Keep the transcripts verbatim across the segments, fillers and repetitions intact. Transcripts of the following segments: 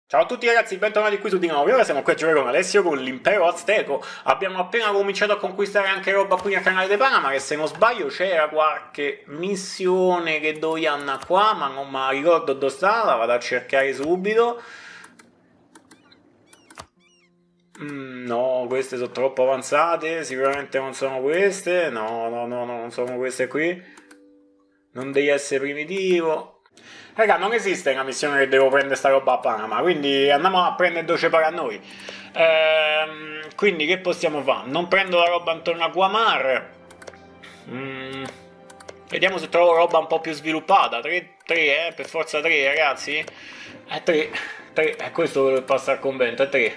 Ciao a tutti ragazzi, bentornati qui su di nuovo. Ora siamo qui a giocare con Alessio con l'impero azteco. Abbiamo appena cominciato a conquistare anche roba qui nel canale di Panama, che se non sbaglio c'era qualche missione che doveva andare qua, ma non mi ricordo dove sta, la vado a cercare subito. Mm, no, queste sono troppo avanzate, sicuramente non sono queste. No, no, no, no, non sono queste qui. Non devi essere primitivo. Raga, non esiste una missione che devo prendere sta roba a Panama, quindi andiamo a prendere dove ci pare a noi. Ehm, quindi che possiamo fare? Non prendo la roba intorno a Guamar. Mm, vediamo se trovo roba un po' più sviluppata. tre, tre, eh, per forza tre, ragazzi. È tre, tre, è questo che passa al convento, è tre.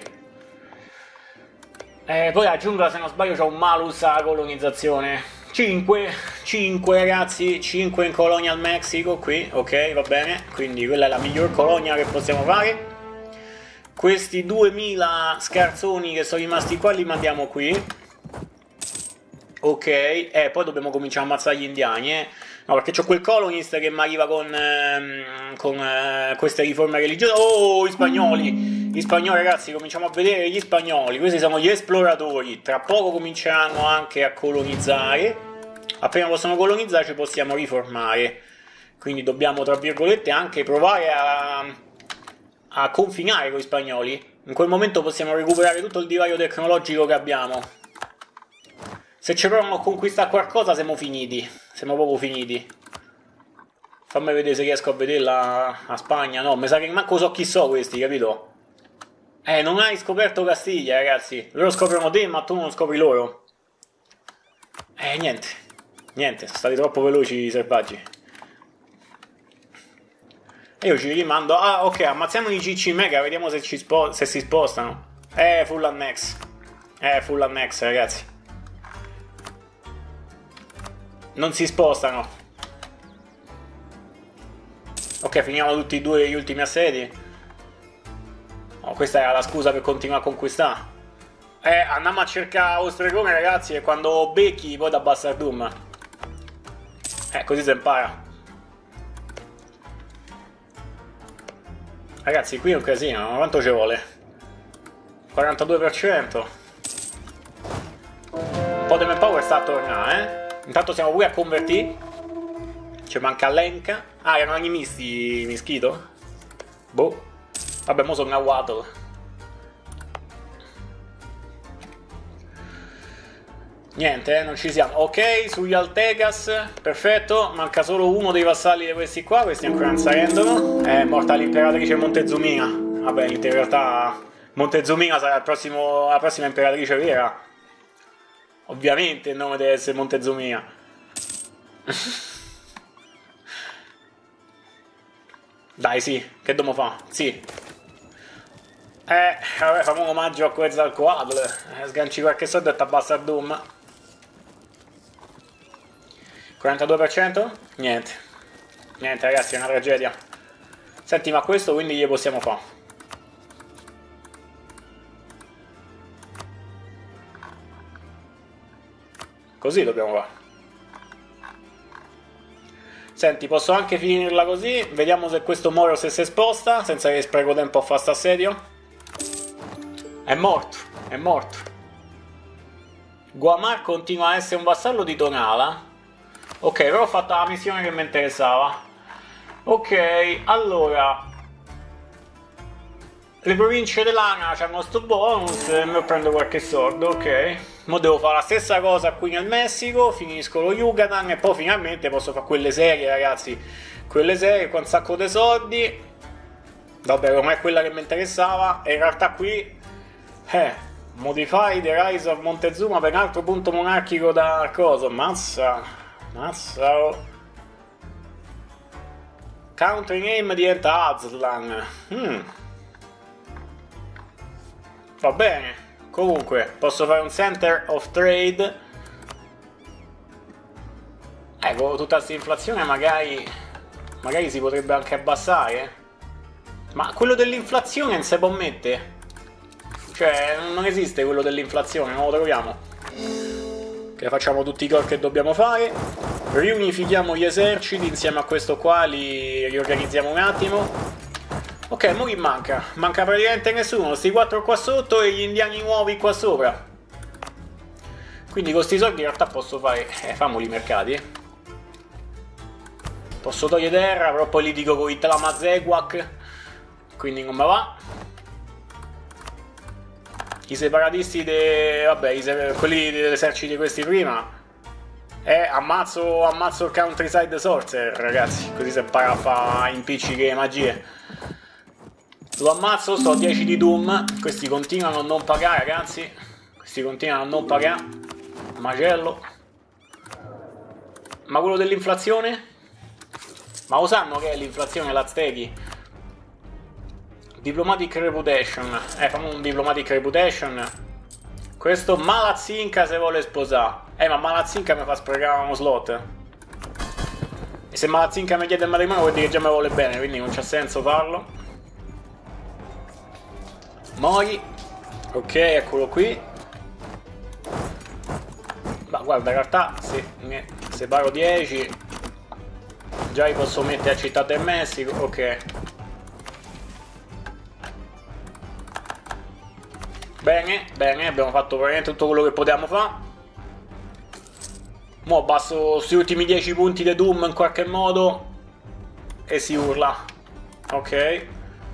Eh, poi la giungla, se non sbaglio, c'è un malus alla colonizzazione. cinque, cinque ragazzi, cinque in Colonial Mexico qui, ok, va bene, quindi quella è la miglior colonia che possiamo fare. Questi duemila scarzoni che sono rimasti qua li mandiamo qui. Ok, eh, poi dobbiamo cominciare a ammazzare gli indiani, eh. No, perché c'ho quel colonist che mi arriva con, ehm, con eh, queste riforme religiose. Oh, gli spagnoli! Gli spagnoli, ragazzi, cominciamo a vedere gli spagnoli. Questi sono gli esploratori. Tra poco cominceranno anche a colonizzare. Appena possono colonizzare ci possiamo riformare. Quindi dobbiamo, tra virgolette, anche provare a, a confinare con gli spagnoli. In quel momento possiamo recuperare tutto il divario tecnologico che abbiamo. Se ci provano a conquistare qualcosa siamo finiti. Siamo proprio finiti. Fammi vedere se riesco a vederla a Spagna. No, mi sa che manco so chi so questi, capito? Eh, non hai scoperto Castiglia, ragazzi. Loro scoprono te, ma tu non scopri loro. Eh, niente. Niente, sono stati troppo veloci i selvaggi. E io ci rimando. Ah, ok, ammazziamo i G C Mega, vediamo se, ci spo se si spostano. Eh, full annex. Eh, full annex, ragazzi. Non si spostano. Ok, finiamo tutti e due gli ultimi assedi. Oh, questa era la scusa per continuare a conquistare. Eh, andiamo a cercare Ostregone, ragazzi, e quando becchi poi da Bastardum. Eh, così si impara. Ragazzi, qui è un casino, ma quanto ci vuole? quarantadue per cento. Un po' di manpower sta a tornare, eh. Intanto siamo pure a convertire. Ci manca Lenka. Ah, erano animisti, mischito? Boh. Vabbè, mo sono una Waddle. Niente, eh, non ci siamo. Ok, sugli Altegas. Perfetto. Manca solo uno dei vassalli di questi qua. Questi ancora non sarendono. È morta l'imperatrice Montezumina. Vabbè, in realtà Montezumina sarà il prossimo, la prossima imperatrice vera. Ovviamente il nome deve essere Montezumina. Dai, sì, che dobbiamo fare? Sì. Eh, vabbè, facciamo un omaggio a Quetzalcoatl. Eh, sganci qualche soldo e t'abbassa il Doom. quarantadue per cento? Niente. Niente, ragazzi, è una tragedia. Senti, ma questo quindi gli possiamo fare. Così dobbiamo fare. Senti, posso anche finirla così. Vediamo se questo Moro se si sposta, senza che spreco tempo a fare sto assedio. È morto, è morto. Guamar continua a essere un vassallo di Tonala. Ok, però ho fatto la missione che mi interessava. Ok, allora le province dell'Ana hanno sto bonus e mi prendo qualche soldo, ok. Mo devo fare la stessa cosa qui nel Messico, finisco lo Yucatan e poi finalmente posso fare quelle serie, ragazzi. Quelle serie con un sacco di soldi. Vabbè, non è quella che mi interessava. E in realtà qui eh, Modify the Rise of Montezuma per un altro punto monarchico da coso. Mazza. Mazza. Oh. Country name diventa Aztlan. Hmm. Va bene. Comunque, posso fare un Center of Trade. Ecco, tutta questa inflazione magari magari si potrebbe anche abbassare. Ma quello dell'inflazione non si può mettere. Cioè, non esiste quello dell'inflazione, non lo troviamo. Che facciamo tutti i core che dobbiamo fare. Riunifichiamo gli eserciti insieme a questo qua, li riorganizziamo un attimo. Ok, mo chi manca? Manca praticamente nessuno, sti quattro qua sotto e gli indiani nuovi qua sopra. Quindi con sti soldi in realtà posso fare... Eh, famoli i mercati. Posso togliere terra, però poi litigo con i Tlamazegwak, quindi non me va. I separatisti de... vabbè, i se... quelli dell'esercito di questi prima. Eh, ammazzo, ammazzo il Countryside Sorcerer, ragazzi, così si impara a fare impicciche magie. Lo ammazzo, sto a dieci di Doom. Questi continuano a non pagare, ragazzi. Questi continuano a non pagare. Macello. Ma quello dell'inflazione? Ma lo sanno che è l'inflazione, l'Aztechi? Diplomatic Reputation. Eh, facciamo un Diplomatic Reputation. Questo Malazzinca se vuole sposare. Eh, ma Malazzinca mi fa sprecare uno slot. E se Malazzinca mi chiede il matrimonio vuol dire che già mi vuole bene, quindi non c'ha senso farlo. Mori. Ok, eccolo qui. Ma guarda, in realtà se ne separo dieci già li posso mettere a Città del Messico. Ok. Bene, bene, abbiamo fatto veramente tutto quello che potevamo fare. Mo' abbasso questi ultimi dieci punti di Doom in qualche modo e si urla. Ok.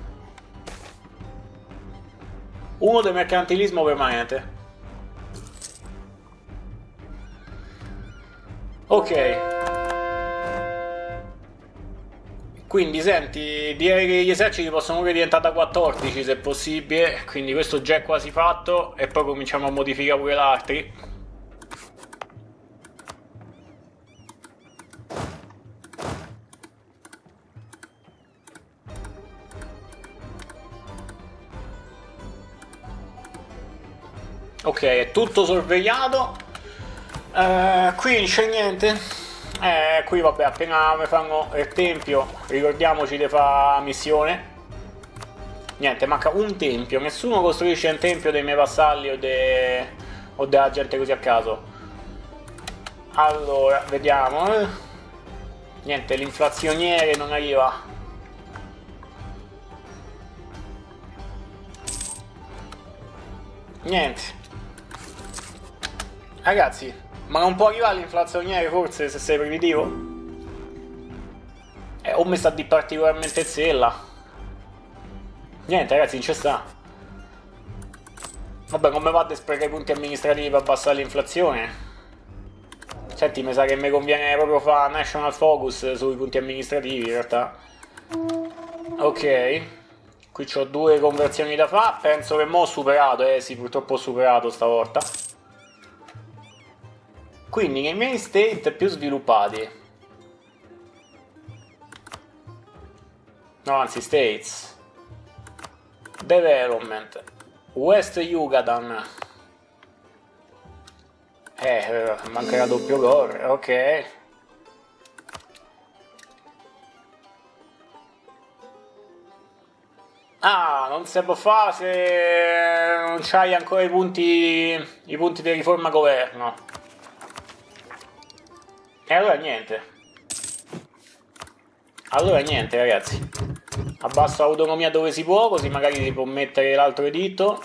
Uno del mercantilismo permanente. Ok. Quindi senti, direi che gli eserciti possono pure diventare da quattordici se possibile. Quindi questo già è quasi fatto. E poi cominciamo a modificare pure l'altri. Ok, è tutto sorvegliato. Uh, qui non c'è niente. Eh, qui vabbè, appena mi fanno il tempio, ricordiamoci di fare missione. Niente, manca un tempio. Nessuno costruisce un tempio dei miei vassalli o, de... o della gente così a caso. Allora, vediamo. eh. Niente, l'inflazioniere non arriva. Niente. Ragazzi, ma non può arrivare l'inflazioniere forse se sei primitivo? Eh, o mi sta di particolarmente zella. Niente ragazzi, non ci sta. Vabbè, come va a sprecare i punti amministrativi per abbassare l'inflazione? Senti, mi sa che mi conviene proprio fare National Focus sui punti amministrativi in realtà. Ok. Qui ho due conversioni da fare. Penso che mo' ho superato, eh sì, purtroppo ho superato stavolta. Quindi nei miei state più sviluppati, no anzi states, development, West Yucatan, eh, mancherà doppio core, ok. Ah, non si può fare se non c'hai ancora i punti, i punti di riforma governo. E allora niente. Allora niente ragazzi. Abbasso l'autonomia dove si può, così magari si può mettere l'altro editto.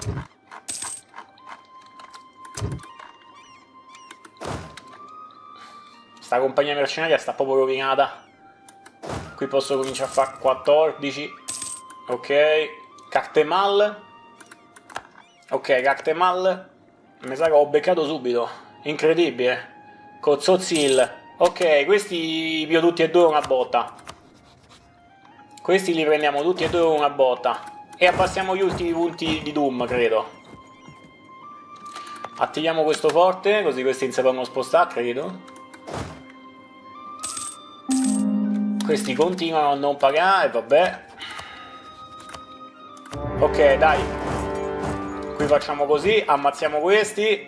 Sta compagnia mercenaria sta proprio rovinata. Qui posso cominciare a fare quattordici. Ok. Cactemal. Ok, Cactemal. Mi sa che ho beccato subito. Incredibile. Cozzozil. Ok, questi pio tutti e due una botta. Questi li prendiamo tutti e due una botta. E abbassiamo gli ultimi punti di Doom, credo. Attiviamo questo forte, così questi non si possono spostare, credo. Questi continuano a non pagare, vabbè. Ok, dai. Qui facciamo così, ammazziamo questi.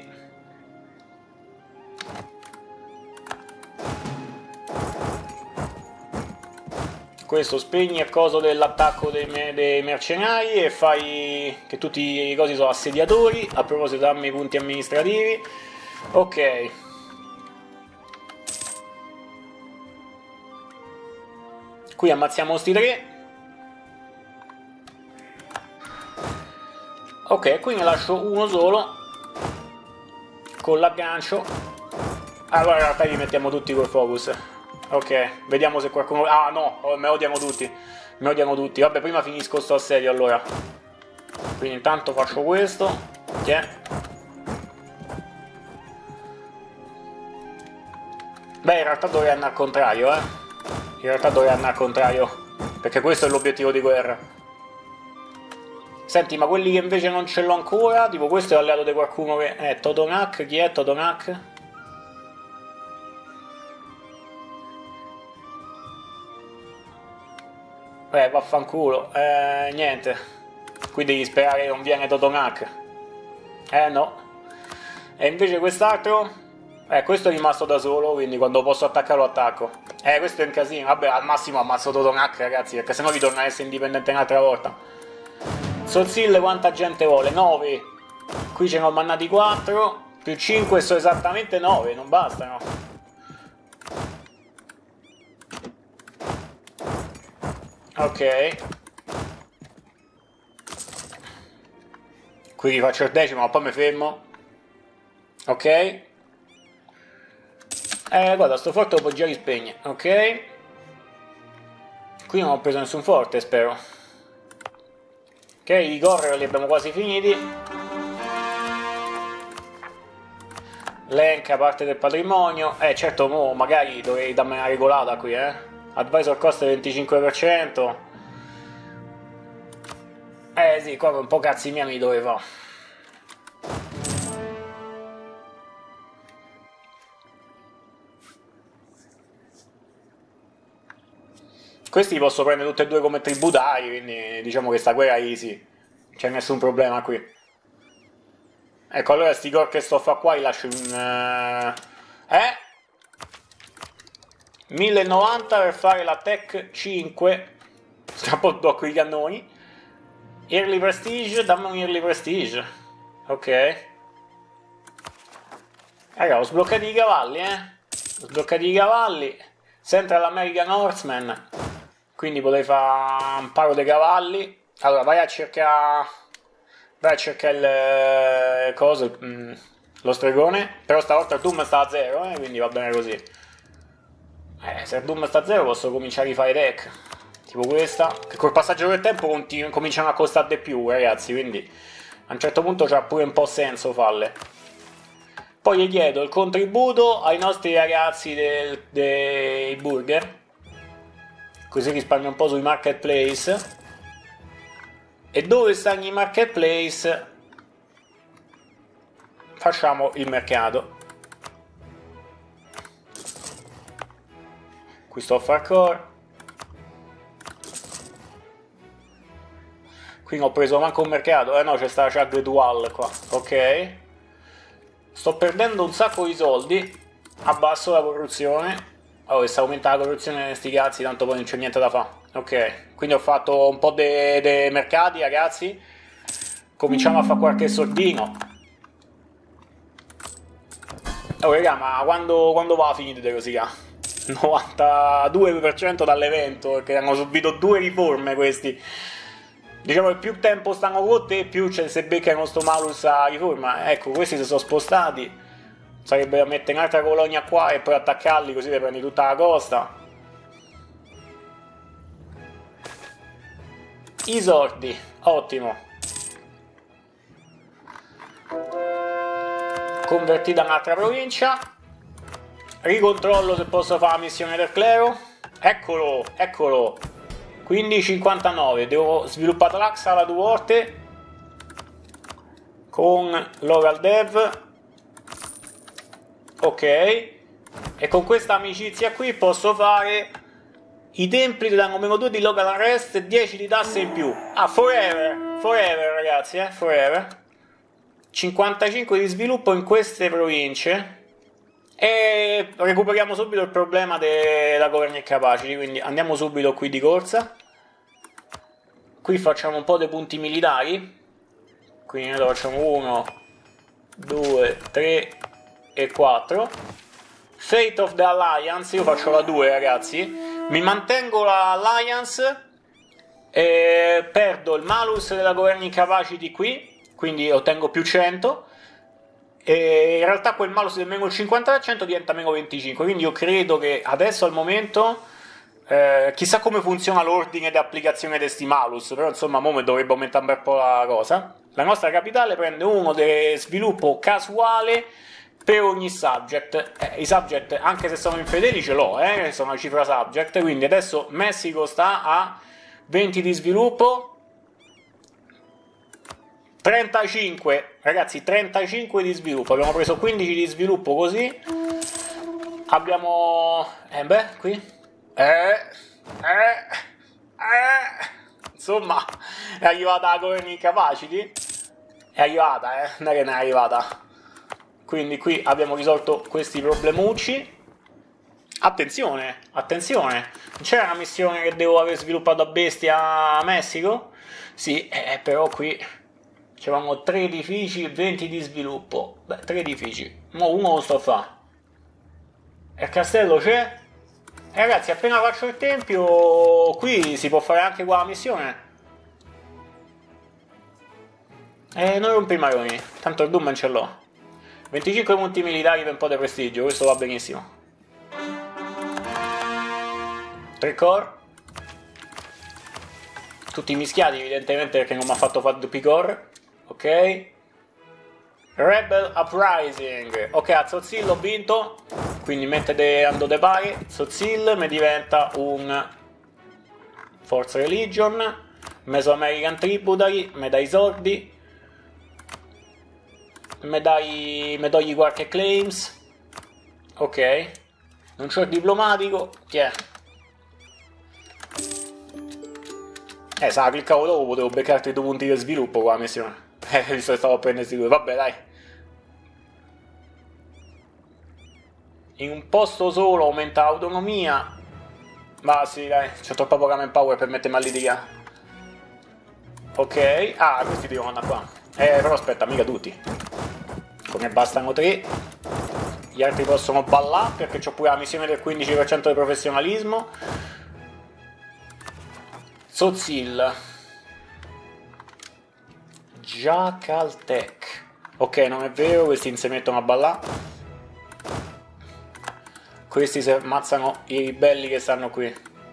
Questo spegni il coso dell'attacco dei, me dei mercenari e fai che tutti i cosi sono assediatori. A proposito, dammi i punti amministrativi. Ok. Qui ammazziamo sti tre. Ok, qui ne lascio uno solo con l'aggancio. Allora in realtà li mettiamo tutti col focus. Ok, vediamo se qualcuno... Ah no, oh, me odiano tutti. Me odiano tutti. Vabbè, prima finisco sto assedio allora. Quindi intanto faccio questo. Che beh, in realtà dovrei andare al contrario, eh. In realtà dovrei andare al contrario. Perché questo è l'obiettivo di guerra. Senti, ma quelli che invece non ce l'ho ancora, tipo questo è alleato di qualcuno che... Eh, Totonac, chi è Totonac? Eh, vaffanculo. Eh, niente. Qui devi sperare che non viene Totonac. Eh, no. E invece quest'altro... Eh, questo è rimasto da solo, quindi quando posso attaccarlo attacco. Eh, questo è un casino. Vabbè, al massimo ammazzo Totonac, ragazzi, perché sennò ritorna a essere indipendente un'altra volta. Sozzil quanta gente vuole? nove. Qui ce ne ho mannati quattro. Più cinque sono esattamente nove, non bastano. Ok. Qui rifaccio il decimo, ma poi mi fermo. Ok. Eh, guarda, sto forte lo può già rispegne. Ok. Qui non ho preso nessun forte, spero. Ok, i correre li abbiamo quasi finiti. L'enca parte del patrimonio. Eh, certo, mo magari dovrei darmi una regolata qui, eh. Advisor costa venticinque per cento. Eh sì, qua un po' cazzi miei mi dovrei fare. Questi li posso prendere tutti e due come tributari, quindi diciamo che sta guerra è easy. C'è nessun problema qui. Ecco, allora sti core che sto a fare qua li lascio in... Uh... Eh? mille e novanta per fare la Tech cinque. Scappo dopo i cannoni. Early Prestige, dammi un Early Prestige. Ok. Raga, ho sbloccato i cavalli, eh. Ho sbloccato i cavalli. Central American Horseman. Quindi potrei fare un paro dei cavalli. Allora, vai a cercare... Vai a cercare il... Cosa? Mm, lo stregone. Però stavolta il Doom sta a zero, eh. Quindi va bene così. Eh, se il Doom sta a zero posso cominciare a rifare deck. Tipo questa. Che col passaggio del tempo cominciano a costare di più, ragazzi. Quindi a un certo punto c'ha pure un po' senso farle. Poi gli chiedo il contributo ai nostri ragazzi del, dei burger. Così risparmio un po' sui marketplace. E dove stanno i marketplace? Facciamo il mercato. Qui sto a hardcore. Qui non ho preso manco un mercato. Eh no, c'è sta la Chag Dual qua. Ok. Sto perdendo un sacco di soldi. Abbasso la corruzione. Oh, e sta aumentando la corruzione sti cazzi, tanto poi non c'è niente da fare. Ok, quindi ho fatto un po' dei mercati, ragazzi. Cominciamo a fare qualche soldino. Oh, raga, ma quando, quando va a finire di rosicà? novantadue per cento dall'evento, perché hanno subito due riforme questi. Diciamo che più tempo stanno con te, più c'è se beccano sto malus a riforma. Ecco, questi si sono spostati. Sarebbe da mettere un'altra colonia qua e poi attaccarli, così le prendi tutta la costa. I sordi, ottimo. Convertita un'altra provincia. Ricontrollo se posso fare la missione del clero. Eccolo, eccolo. Quindi cinquantanove. Devo sviluppare l'Axa alla due volte. Con Local Dev. Ok. E con questa amicizia qui posso fare... I templi ti danno meno due di local arrest e dieci di tasse in più. Ah, forever. Forever, ragazzi, eh. Forever. cinquantacinque di sviluppo in queste province. E recuperiamo subito il problema della governi capacity. Quindi andiamo subito qui di corsa. Qui facciamo un po' dei punti militari. Quindi noi lo facciamo uno, due, tre e quattro. Fate of the Alliance. Io faccio la due, ragazzi. Mi mantengo l'Alliance, eh, perdo il malus della governing capacity qui, quindi ottengo più cento, e in realtà quel malus del meno cinquanta per cento diventa meno venticinque, quindi io credo che adesso al momento, eh, chissà come funziona l'ordine di applicazione di sti malus, però insomma mo dovrebbe aumentare un bel po' la cosa. La nostra capitale prende uno di sviluppo casuale per ogni subject. Eh, i subject, anche se sono infedeli, ce l'ho, eh, sono una cifra subject, quindi adesso Messico sta a venti di sviluppo, trentacinque, ragazzi, trentacinque di sviluppo, abbiamo preso quindici di sviluppo così, abbiamo, eh beh, qui, eh, eh, eh, insomma, è arrivata la governing capacity, è arrivata, eh, non è che non è arrivata, quindi qui abbiamo risolto questi problemucci. Attenzione, attenzione, c'era una missione che devo aver sviluppato a bestia a Messico? Sì, eh, però qui c'avevamo tre edifici e venti di sviluppo. Beh, tre edifici, mo uno lo sto a fare. E il castello c'è? E ragazzi, appena faccio il tempio, qui si può fare anche qua la missione. E non rompi i maroni, tanto il Doom ce l'ho. venticinque punti militari per un po' di prestigio, questo va benissimo. tre core, tutti mischiati evidentemente perché non mi ha fatto fare due core. Ok, Rebel Uprising, ok, a Tzotzil ho vinto, quindi mettete ando de pari, Tzotzil mi diventa un Force Religion, Mesoamerican Tributary, mi dai i soldi, mi dai, mi togli qualche claims, ok, non c'ho il diplomatico, chi è? Eh, se la cliccavo dopo potevo beccarti due punti di sviluppo qua la missione. Eh, visto che stavo a prendere questi due. Vabbè, dai. In un posto solo aumenta l'autonomia. Ma sì, dai, c'ho troppa poca manpower per mettermi a litigare. Ok. Ah, questi devono andare qua. Eh, però aspetta, mica tutti. Come bastano tre. Gli altri possono ballare perché ho pure la missione del quindici per cento di professionalismo. Tzotzil, Jacaltec. Ok, non è vero, questi non si mettono a ballare. Questi si ammazzano i ribelli che stanno qui.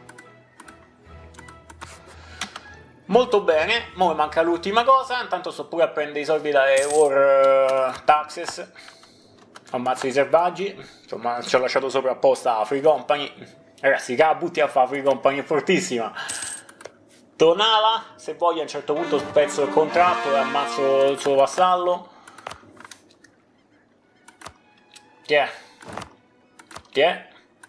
Molto bene, ora mi manca l'ultima cosa. Intanto sto pure a prendere i soldi dalle war uh, taxes. Ammazzo i selvaggi. Insomma, ci ho lasciato sopra apposta la Free Company. Ragazzi, che la butti a fare Free Company è fortissima. Donala, se voglio a un certo punto spezzo il contratto e ammazzo il suo vassallo. Chi è? Chi è?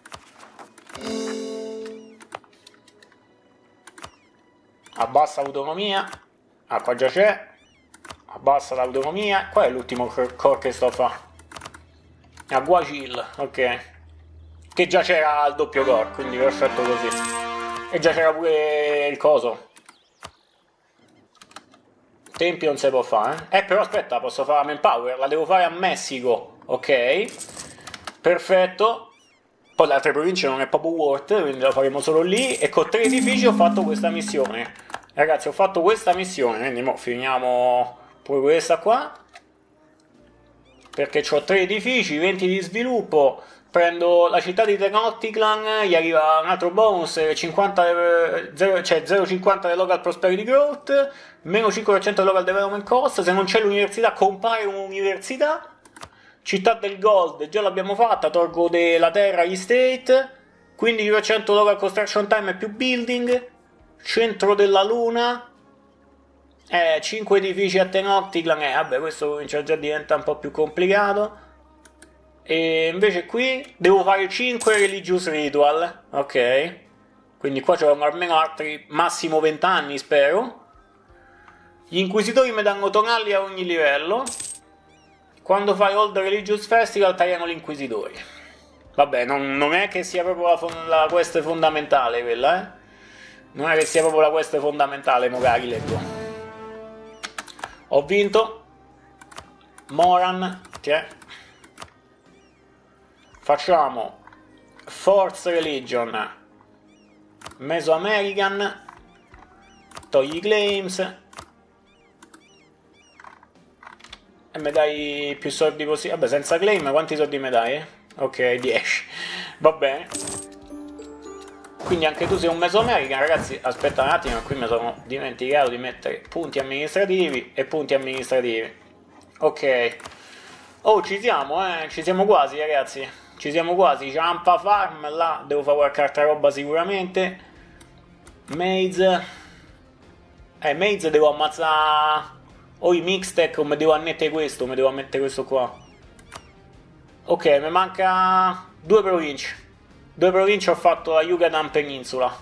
Abbassa l'autonomia. Ah, qua già c'è. Abbassa l'autonomia. Qual è l'ultimo core che sto a fare? Aguacil, ok. Che già c'era il doppio core, quindi perfetto così. E già c'era pure il coso. Tempio non si può fare, eh? Eh, però aspetta, posso fare la manpower, la devo fare a Messico, ok? Perfetto. Poi le altre province non è proprio worth, quindi la faremo solo lì. E con tre edifici ho fatto questa missione. Ragazzi, ho fatto questa missione, quindi mo finiamo pure questa qua. Perché ho tre edifici, venti di sviluppo. Prendo la città di Tenochtitlan, gli arriva un altro bonus, cinquanta, zero, cioè zero virgola cinquanta del local prosperity growth, meno cinque per cento del local development cost, se non c'è l'università compare un'università, città del gold, già l'abbiamo fatta, tolgo della terra agli state, quindici per cento local construction time e più building, centro della luna, eh, cinque edifici a Tenochtitlan, eh vabbè questo comincia già a diventare un po' più complicato. E invece qui devo fare cinque religious ritual, ok? Quindi qua c'erano almeno altri massimo venti anni, spero. Gli inquisitori mi danno tonali a ogni livello. Quando fai Old Religious Festival tagliano gli inquisitori. Vabbè, non, non è che sia proprio la, la quest fondamentale quella, eh? Non è che sia proprio la quest fondamentale, magari leggo. Ho vinto. Moran, che è? Facciamo Force Religion, Mesoamerican, togli claims, E mi dai più soldi così. Vabbè, senza claim, quanti soldi mi dai? Ok, dieci. Va bene. Quindi anche tu sei un Mesoamerican, ragazzi. Aspetta un attimo, qui mi sono dimenticato di mettere punti amministrativi e punti amministrativi. Ok. Oh, ci siamo, eh. Ci siamo quasi, ragazzi. Ci siamo quasi. Ciampa Farm, là. Devo fare qualche altra roba sicuramente. Maze. Eh, Maze devo ammazzare... O i mixtech o mi devo annettere questo, mi devo mettere questo qua. Ok, mi manca due province. Due province ho fatto la Yucatan Peninsula.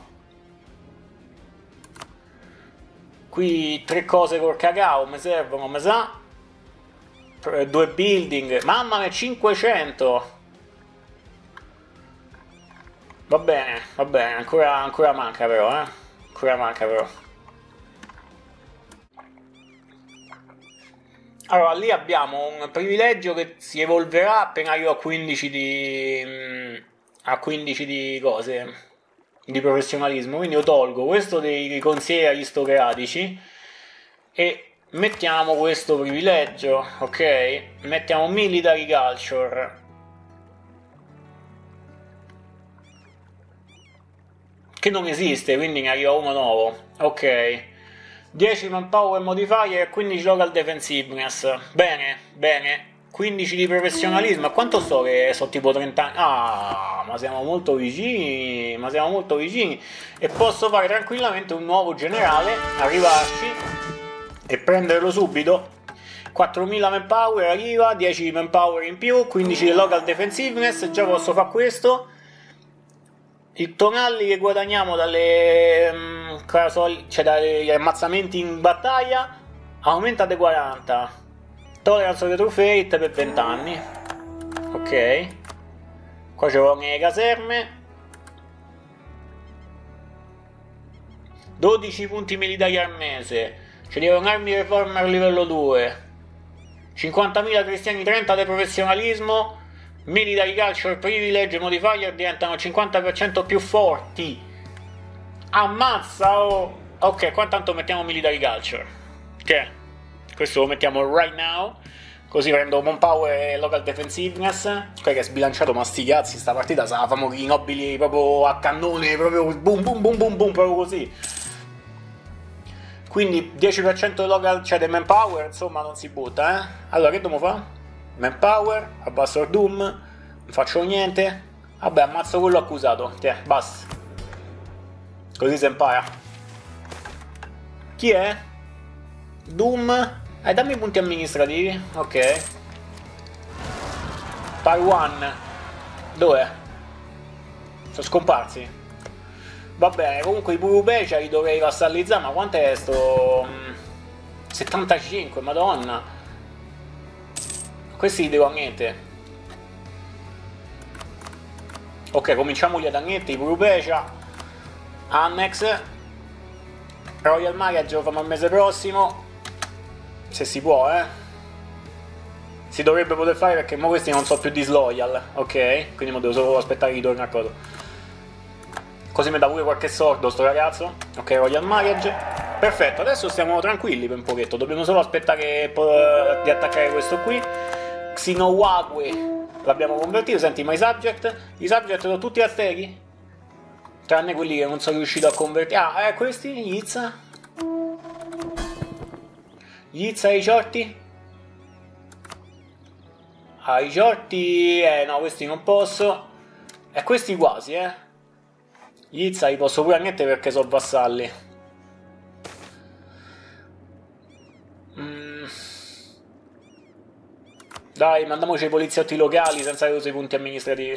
Qui tre cose col cacao mi servono, mi sa. Due building. Mamma mia, cinquecento. Va bene, va bene, ancora, ancora manca però, eh. Ancora manca però. Allora, lì abbiamo un privilegio che si evolverà appena arrivo a quindici di... a quindici di cose, di professionalismo, quindi io tolgo questo dei consiglieri aristocratici e mettiamo questo privilegio, ok? Mettiamo military culture. Che non esiste, quindi ne arriva uno nuovo, ok? dieci manpower modifier e quindici local defensiveness. Bene, bene. quindici di professionalismo. A quanto so che sono tipo trenta anni? Ah, ma siamo molto vicini. Ma siamo molto vicini. E posso fare tranquillamente un nuovo generale, arrivarci e prenderlo subito. quattromila manpower arriva, dieci manpower in più, quindici di local defensiveness. Già posso fare questo. I tonalli che guadagniamo dalle, um, cioè dagli ammazzamenti in battaglia aumenta di quaranta. Tolerance of true fate per venti anni. Ok. Qua ci vogliono le caserme. dodici punti militari al mese. Ci deve un army reformer livello due. cinquantamila cristiani, trenta di professionalismo. Military culture privilege modifier diventano cinquanta per cento più forti. Ammazza, oh. Ok, qua tanto mettiamo military culture. Che? Questo lo mettiamo right now. Così prendo manpower e local defensiveness. Qua che è sbilanciato, ma sti cazzi, sta partita sa famo i nobili proprio a cannone, proprio boom boom boom boom boom, proprio così. Quindi dieci per cento di local, cioè del manpower, insomma non si butta, eh. Allora che dobbiamo fare? Manpower, abbasso il Doom, non faccio niente. Vabbè, ammazzo quello accusato. Tiè, basta. Così si impara. Chi è? Doom. Eh, dammi i punti amministrativi. Ok. Taiwan. Dov'è? Sono scomparsi. Va bene, comunque i Burubecia li dovrei vassallizzare. Ma quant'è sto? settantacinque, madonna. Questi li devo a niente. Ok, cominciamo gli ad i Burubecia. Annex. Royal Marriage lo facciamo al mese prossimo. Se si può, eh. Si dovrebbe poter fare perché mo questi non so più disloyal. Ok, quindi mo devo solo aspettare che ritorni a coso. Così mi dà pure qualche sordo sto ragazzo. Ok, Royal Marriage. Perfetto, adesso stiamo tranquilli per un pochetto. Dobbiamo solo aspettare di attaccare questo qui. Xenowagwe l'abbiamo convertito. Senti, ma i subject? I subject sono tutti aztechi? Tranne quelli che non sono riuscito a convertire. Ah, eh, questi? Gli Izza? Gli Izza e i Ciorti? Ah, i Ciorti... Eh, no, questi non posso. E eh, questi quasi, eh. Gli Izza li posso pure a niente perché sono vassalli. Mm. Dai, mandiamoci i poliziotti locali senza che usi i punti amministrativi.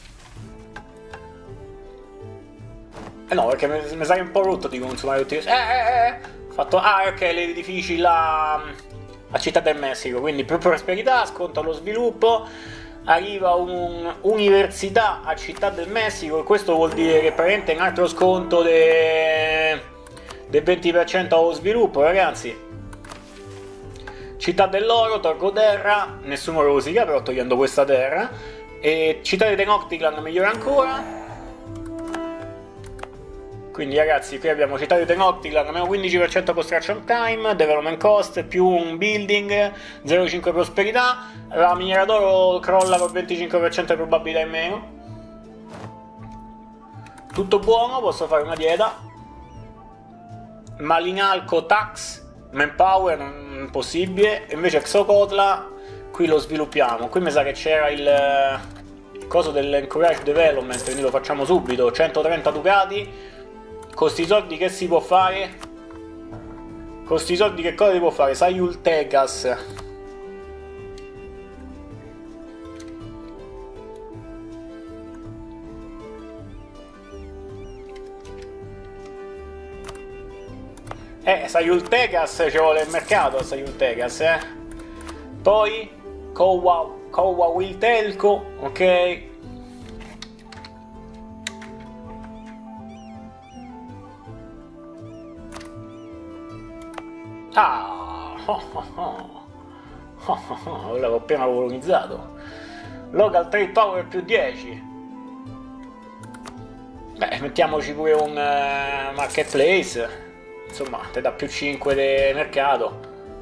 Eh no, perché mi, mi sai un po' rotto di consumare tutti. Eh, eh, eh. Fatto. Ah, ok, gli edifici là. A Città del Messico. Quindi più prosperità, sconto allo sviluppo. Arriva un'università a Città del Messico. E questo vuol dire che praticamente un altro sconto de... del venti per cento allo sviluppo, ragazzi. Città dell'oro, tolgo terra, nessuno rosica, però togliendo questa terra. E Città di Tenochtitlan migliora ancora. Quindi ragazzi, qui abbiamo Città di Tenochtitlan, meno quindici per cento construction time, development cost, più un building, zero virgola cinque prosperità, la miniera d'oro crolla con venticinque per cento di probabilità in meno. Tutto buono, posso fare una dieta. Malinalco tax, manpower, non impossibile. Invece Xocotla, qui lo sviluppiamo. Qui mi sa che c'era il, il coso dell'encourage development, quindi lo facciamo subito. centotrenta ducati. Con sti soldi che si può fare? Con sti soldi che cosa si può fare? Sayultegas. Eh, Sayultegas ci vuole il mercato a Sayultegas, eh. Poi Kowa, Kowa Wiltelco, ok. Ah, oh, oh, oh. Oh, oh, oh. L'avevo appena colonizzato. Local Trade Power più dieci. Beh, mettiamoci pure un uh, marketplace. Insomma, te dà più cinque di mercato.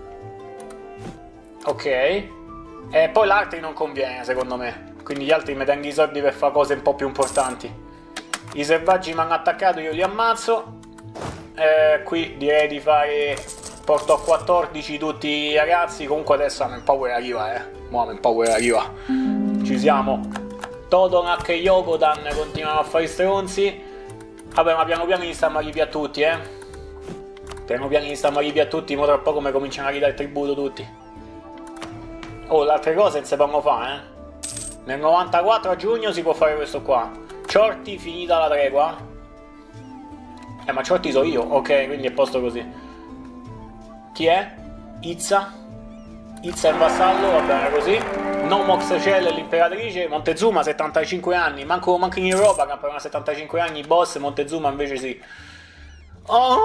Ok. E poi l'altri non conviene, secondo me. Quindi gli altri mi tengono i soldi per fare cose un po' più importanti. I selvaggi mi hanno attaccato, io li ammazzo. Eh, qui direi di fare... Porto a quattordici tutti i ragazzi. Comunque adesso la manpower arriva, eh. Mo la manpower arriva. Ci siamo. Totonak e Yokodan continuano a fare i stronzi. Vabbè, ma piano piano iniziamo a via tutti, eh. Piano piano iniziamo a via tutti. Mo tra poco come cominciano a ridare il tributo tutti. Oh, le altre cose non si possono fare, eh. Nel novantaquattro a giugno si può fare questo qua. Ciorti, finita la tregua. Eh, ma Ciorti so io. Ok, quindi è posto così. Chi è? Izza? Izza è il vassallo, va bene così. Nomox Cell è l'imperatrice. Montezuma settantacinque anni. Manco, manco in Europa camperà settantacinque anni. Boss, Montezuma invece sì. Oh!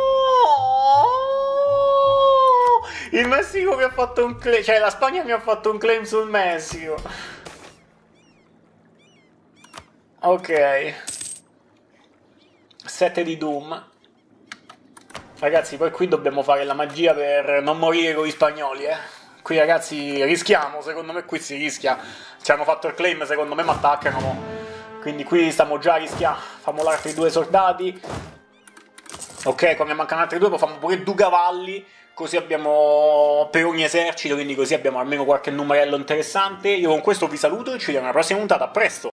Il Messico mi ha fatto un claim. Cioè la Spagna mi ha fatto un claim sul Messico. Ok. sette di Doom. Ragazzi, poi qui dobbiamo fare la magia per non morire con gli spagnoli, eh. Qui ragazzi rischiamo, secondo me qui si rischia. Ci hanno fatto il claim, secondo me mi attaccano. Quindi qui stiamo già rischiando. Facciamo altri due soldati. Ok, quando ne mancano altri due, poi facciamo pure due cavalli. Così abbiamo per ogni esercito, quindi così abbiamo almeno qualche numerello interessante. Io con questo vi saluto e ci vediamo alla prossima puntata, a presto!